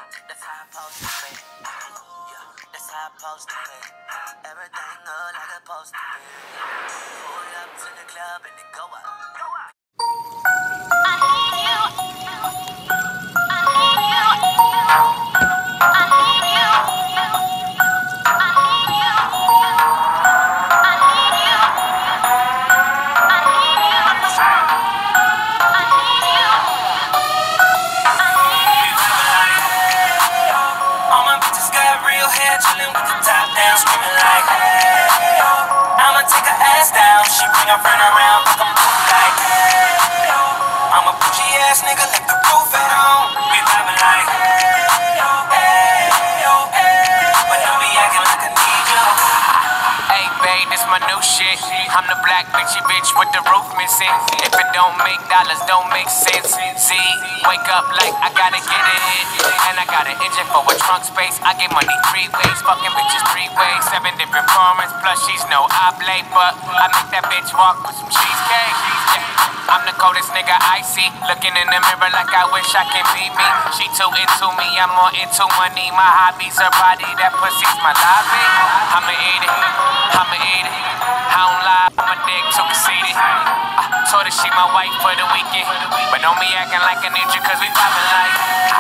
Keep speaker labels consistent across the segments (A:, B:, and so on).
A: That's how I'm supposed to be. Yeah, that's how I'm supposed to be. Everything look like it's supposed to be. Pull up to the club and then go up. Chillin' with the top down, screaming like, hey, yo. I'ma take her ass down. She bring her friend around, like I'm like, hey, yo. I'm a bougie ass nigga, let the roof at home. We vibing like, hey, yo, hey, yo, hey. But don't be acting like I need you. Hey, babe, this my new shit. I'm the black bitchy bitch with the roof missing. If it don't make dollars, don't make sense. See, wake up like I gotta get it. And I got an engine for a trunk space. I get money 3 ways, fucking bitches 3 ways. 7 different formats, plus she's no oblate. But I make that bitch walk with some cheesecake. Yeah. I'm the coldest nigga I see. Looking in the mirror like I wish I can be me. She too into me, I'm more into money. My hobby's her body, that pussy's my lobby. I'ma eat it, I'ma eat it. I don't lie, I'm a dick too conceited. Told her she my wife for the weekend. But don't be acting like a ninja, cause we poppin' like,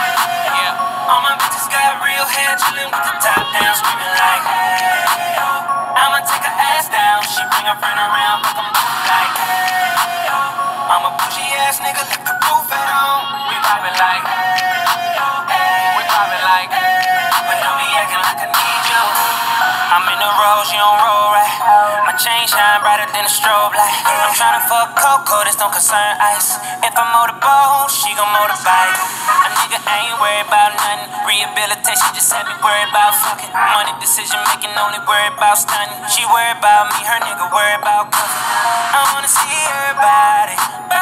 A: yeah. All my bitches got real hair, chillin' with the top down, screaming like, hey, yo. I'ma take her ass down. She bring her friend around, like I'm like, hey, yo. I'm a bougie ass nigga, let the roof at home. We poppin' like, hey, yo, hey. We poppin' like, hey. But don't be acting like I need you. I'm in the road, she don't roll right. My chain shine brighter than a strobe light. I'm tryna fuck Coco, this don't concern ice. If I motorboat, she gon' motorbike. A nigga ain't worried about nothing. Rehabilitation just had me worried about fucking. Money decision making, only worried about stunning. She worried about me, her nigga worried about cooking. I wanna see her body.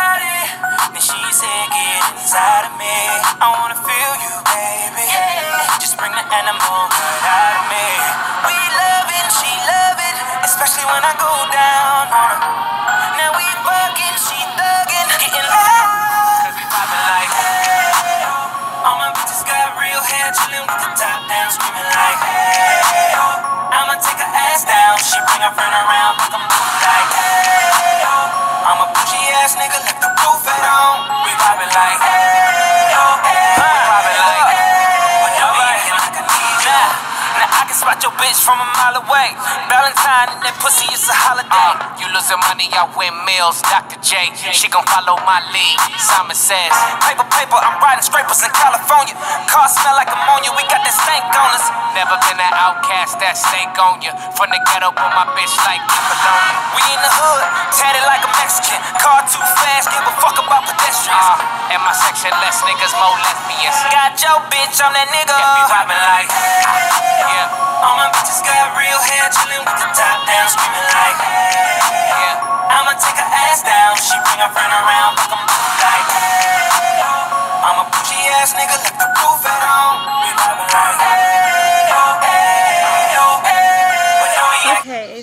A: Then she said, get inside of me. I wanna feel you, baby. Just bring the animal right out of me. We love it, she love it, especially when I go down on her. Now we fucking, she thuggin', getting loud. Cause we poppin' like, hey, yo. All my bitches got real hair, chillin' with the top down, screaming like, hey, yo. I'ma take her ass down. She bring her friend around, like I'm like, hey, yo. I'm a bougie ass nigga, let the roof at home. We poppin' like, hey, yo, hey. We poppin' like, but don't be acting like I need you. Now I can spot your bitch from a mile away. Valentine and that pussy, it's a holiday. You losing money, I win meals. Dr. J, she gon' follow my lead. Simon says, paper, I'm riding scrapers in California. Car smell like ammonia, we got that stank on us. Never been an outcast, that stank on you. From the ghetto, but my bitch like Apollonia. We in the hood, tatted like a Mexican. Car too fast, give a fuck about pedestrians. In my section, less niggas, more lesbians. Got your bitch, I'm that nigga. Yeah, we vibing like, yeah. All my bitches got real hair, chillin' with the top down, screaming like, hey, yeah. I'ma take her ass down. She bring her friend around, like I'm like, hey, yo. I'm a bougie ass nigga, let the roof at home. We vibing like, hey, yo, hey, yo, hey. But don't be
B: Okay,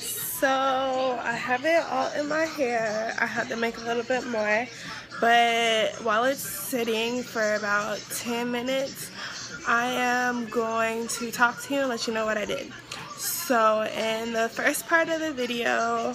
B: so I have it all in my hair. I had to make a little bit more, but while it's sitting for about 10 minutes, I am going to talk to you and let you know what I did. So in the first part of the video,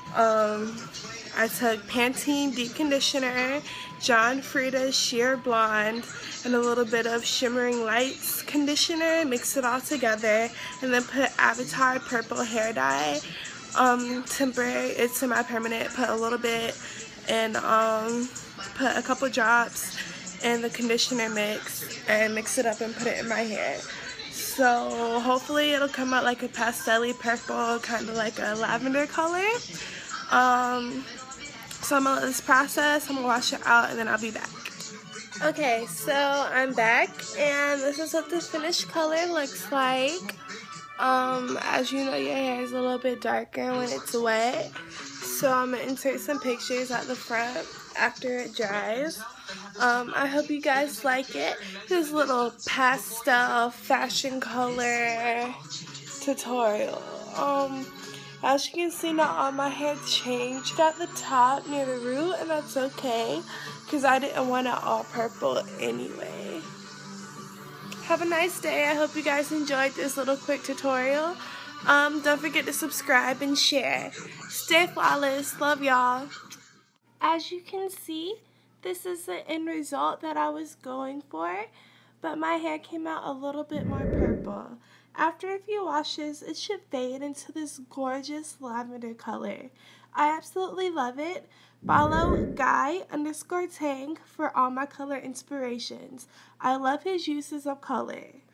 B: I took Pantene Deep Conditioner, John Frieda Sheer Blonde, and a little bit of Shimmering Lights conditioner, mixed it all together, and then put Avatar Purple Hair Dye, temporary, it's semi-permanent, put a little bit, and put a couple drops in the conditioner mix, and mix it up and put it in my hair. So hopefully it'll come out like a pastel-y purple, kind of like a lavender color. So I'm gonna let this process, I'm gonna wash it out, and then I'll be back. Okay, so I'm back, and this is what the finished color looks like. As you know, your hair is a little bit darker when it's wet, so I'm gonna insert some pictures at the front after it dries. I hope you guys like it. This little pastel fashion color tutorial. As you can see now, all my hair changed at the top near the root, and that's okay because I didn't want it all purple anyway. Have a nice day. I hope you guys enjoyed this little quick tutorial. Don't forget to subscribe and share. Stay flawless. Love y'all. As you can see, this is the end result that I was going for, but my hair came out a little bit more purple. After a few washes, it should fade into this gorgeous lavender color. I absolutely love it. Follow Guy_Tang for all my color inspirations. I love his uses of color.